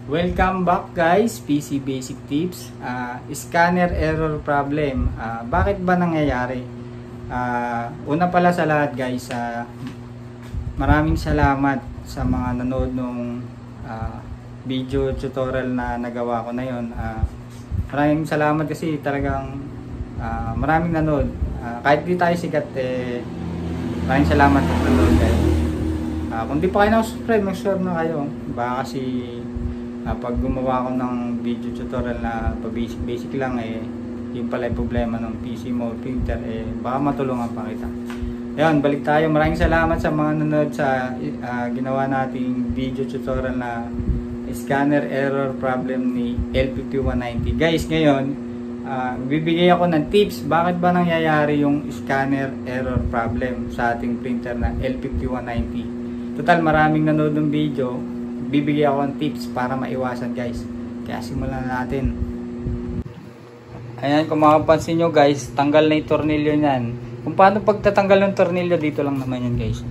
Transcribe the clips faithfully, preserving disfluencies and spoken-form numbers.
Welcome back guys, P C Basic Tips. uh, Scanner error problem. uh, Bakit ba nangyayari? Uh, una pala sa lahat guys, uh, maraming salamat sa mga nanood nung uh, video tutorial na nagawa ko na yun. uh, Maraming salamat kasi talagang uh, maraming nanood. uh, Kahit di tayo sikat, eh, maraming salamat sa nanood guys. uh, Kung di pa kayo na-subscribe, mag-subscribe na kayo. Baka kasi Uh, pag gumawa ko ng video tutorial na pa-basic basic lang, eh yung pala yung problema ng P C mo, printer, eh baka matulungan pa kita. Ayun, balik tayo. Maraming salamat sa mga nanood sa uh, ginawa nating video tutorial na scanner error problem ni L five one nine zero. Guys, ngayon uh, bibigay ako ng tips bakit ba nangyayari yung scanner error problem sa ating printer na L five one nine zero. Total, maraming nanood ng video, bibigyan ako ng tips para maiwasan guys. Kaya simulan na natin. Ayan, kung makapansin nyo guys, tanggal na yung tornilyo nyan. Kung paano pagtatanggal ng tornilyo, dito lang naman yan guys.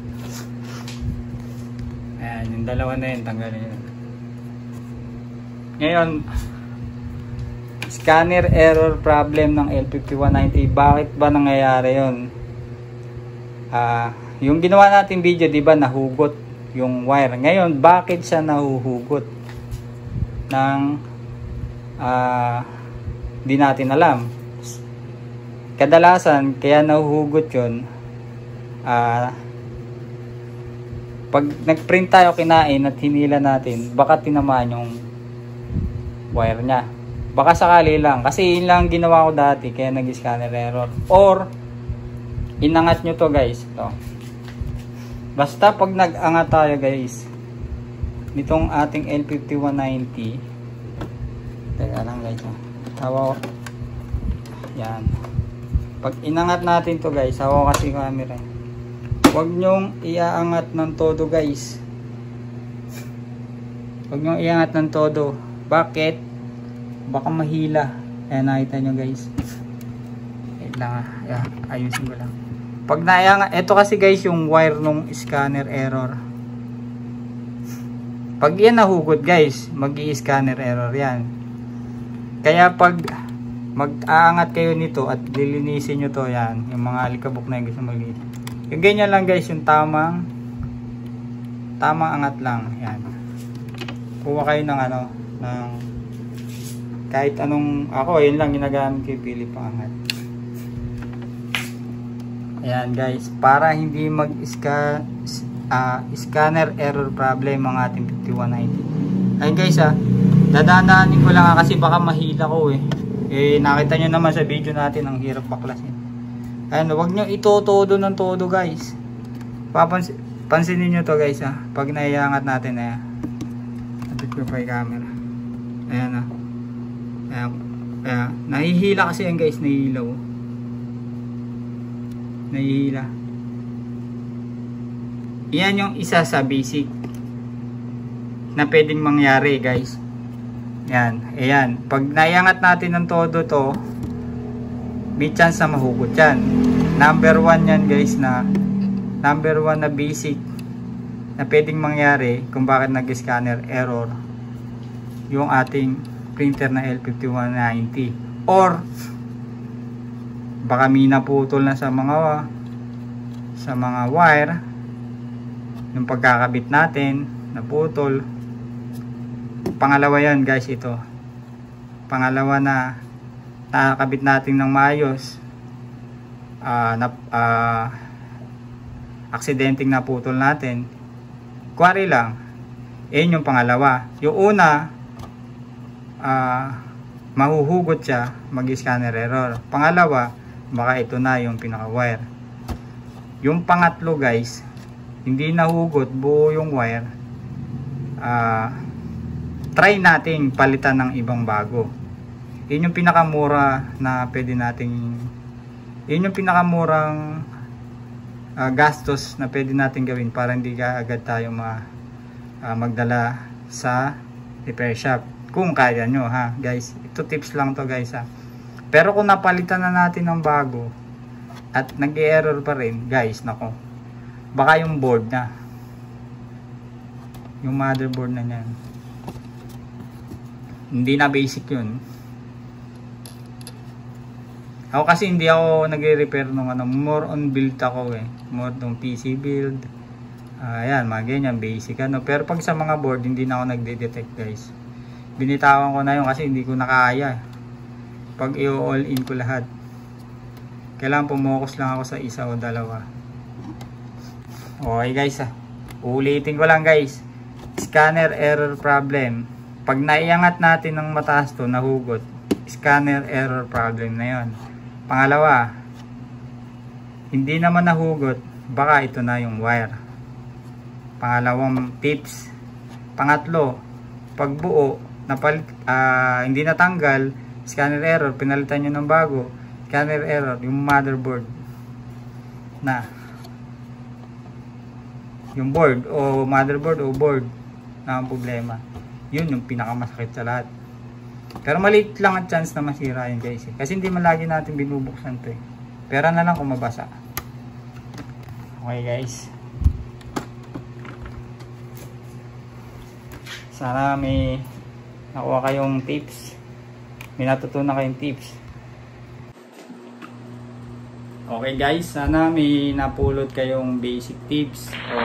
Ayan, yung dalawa na yun, tanggal na yun. Ngayon, scanner error problem ng L five one nine zero. Bakit ba nangyayari yun? Uh, yung ginawa natin video, di ba, nahugot yung wire. Ngayon, bakit siya nahuhugot ng uh, di natin alam. Kadalasan kaya nahuhugot yun, uh, pag nagprint tayo kinain at hinila natin, baka tinamaan yung wire nya. Baka sakali lang, kasi yun lang ginawa ko dati, kaya nag-scanner error. Or inangat nyo to guys, to. Basta pag nag-angat tayo guys nitong ating L five one nine zero, teka lang guys, tawa ko yan. Pag inangat natin to guys, hawa kasi camera, huwag nyong iaangat ng todo guys, huwag nyong iangat ng todo. Bakit? Baka mahila. Ayan, nakita nyo guys. Wait lang ah. Ayan, ayusin ko lang. Pag naiangat, ito kasi guys yung wire nung scanner error. Pag yan nahugot guys, mag-i-scanner error yan. Kaya pag mag-aangat kayo nito at lilinisin nyo to, yan, yung mga alikabok na yung gusto mag-linis. Yung ganyan lang guys, yung tamang tamang angat lang. Yan. Kuha kayo ng ano, ng kahit anong, ako yun lang ginagamit ko, pili pang angat. Ayan guys, para hindi mag-scan uh, scanner error problem ang ating five one nine zero. Ayan guys ah, dadaanin ko lang kasi baka mahila ko eh. Eh nakita nyo naman sa video natin, ang hirap baklasin. Ayan, huwag nyo itotodo ng todo guys. Papansin, pansinin nyo to guys ah, pag naiangat natin ayan. Napit ko pa yung camera. Ayan ah. Ayan, ayan. Nahihila kasi yan guys, nahihilaw. Nahihila. Yan yung isa sa basic na pwedeng mangyari guys. Yan, ayan. Pag naiangat natin ng todo to, may chance na mahugot yan. Number one yan guys, na number one na basic na pwedeng mangyari kung bakit nag-scanner error yung ating printer na L five one nine zero. Or baka may naputol na sa mga sa mga wire, yung pagkakabit natin naputol. Pangalawa yan guys, ito pangalawa na nakakabit natin ng maayos, uh, na, uh, aksidenteng naputol natin, kuwari lang, yun yung pangalawa. Yung una, uh, mahuhugot siya, mag-scanner error. Pangalawa, baka ito na yung pinaka wire. Yung pangatlo guys, hindi nahugot buo yung wire, uh, try nating palitan ng ibang bago. Yun yung pinakamura na pwede nating, yun yung pinakamurang uh, gastos na pwede nating gawin para hindi ka agad tayo ma, uh, magdala sa repair shop, kung kaya nyo ha guys. Ito tips lang to guys ha. Pero kung napalitan na natin ng bago at nag-error pa rin guys, nako, baka yung board na, yung motherboard na niyan, Hindi na basic yun. Ako kasi hindi ako nagre-repair nung ano, more on build ako eh. More on P C build. Ayan, uh, mga ganyan, basic ano. Pero pag sa mga board, hindi na ako nagde-detect guys. Binitawan ko na yun kasi hindi ko nakaya. Pag i-all in ko lahat. Kailangan pumokus lang ako sa isa o dalawa. Okay guys ah. Ulitin ko lang guys. Scanner error problem. Pag naiangat natin ng mataas to, nahugot. Scanner error problem na yon. Pangalawa, hindi naman nahugot, baka ito na yung wire. Pangalawang tips. Pangatlo, pagbuo, napalit, uh, hindi natanggal, scanner error, pinalitan nyo ng bago, scanner error, yung motherboard na. Yung board o motherboard o board na ang problema. Yun yung pinakamasakit sa lahat. Pero maliit lang ang chance na masira yun guys eh. Kasi hindi man lagi natin binubuksan to eh. Pera na lang kung mabasa. Okay guys. Sana may nakuha kayong tips. May natutunan kayong tips. Okay guys. Sana may napulot kayong basic tips. O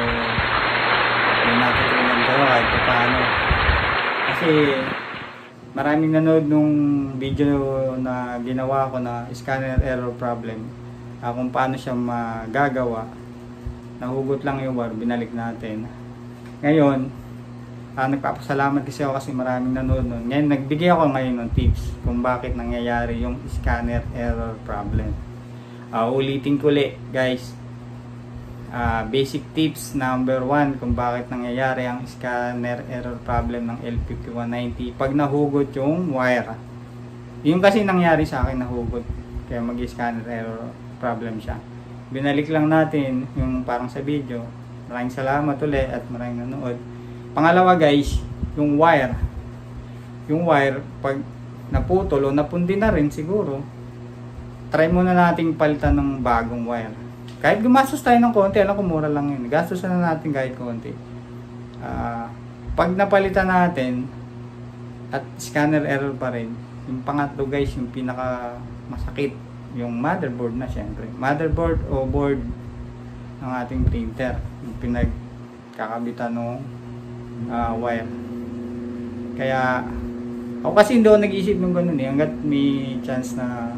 may natutunan kayo kahit paano. Kasi maraming nanood nung video na ginawa ko na scanner error problem, uh, kung paano siya magagawa. Nahugot lang yung wire, binalik natin. Ngayon uh, nagpapasalamat kasi ako kasi maraming nanood nun. Ngayon nagbigay ako ngayon ng tips kung bakit nangyayari yung scanner error problem. uh, ulitin ko ulit guys. Uh, basic tips number one kung bakit nangyayari ang scanner error problem ng L fifty-one ninety pag nahugot yung wire. Yung kasi nangyari sa akin, nahugot, kaya mag-scanner error problem siya. Binalik lang natin yung parang sa video. Maraming salamat ulit at maraming nanood. Pangalawa guys, yung wire yung wire pag naputol o napundi na rin siguro, try muna nating palitan ng bagong wire. Kahit gumastos tayo ng konti, alam ko mura lang yun. Gastos na natin kahit konti. Uh, pag napalitan natin at scanner error pa rin, yung pangatlo guys, yung pinaka masakit, yung motherboard na syempre. Motherboard o board ng ating printer. Yung pinagkakabitan ng uh, wire. Kaya, ako kasi hindi ako nag-iisip ng ganun eh. Hanggat may chance na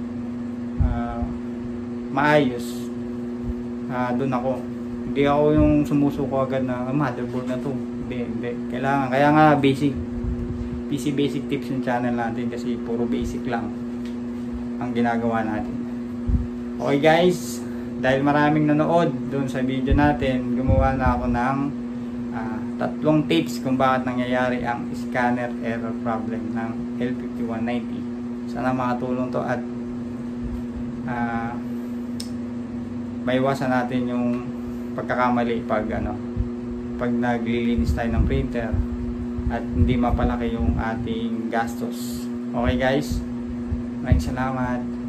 uh, maayos, Uh, doon ako. Hindi ako yung sumusuko agad na ah, motherboard na to. Hindi, hindi. Kailangan. Kaya nga basic. P C basic tips yung channel natin kasi puro basic lang ang ginagawa natin. Okay guys. Dahil maraming nanood doon sa video natin, gumawa na ako ng uh, tatlong tips kung bakit nangyayari ang scanner error problem ng L fifty-one ninety. Sana makatulong to at uh, maiwasan natin yung pagkakamali pag ano pag naglilinis tayo ng printer at hindi mapalaki yung ating gastos. Okay guys, maraming salamat.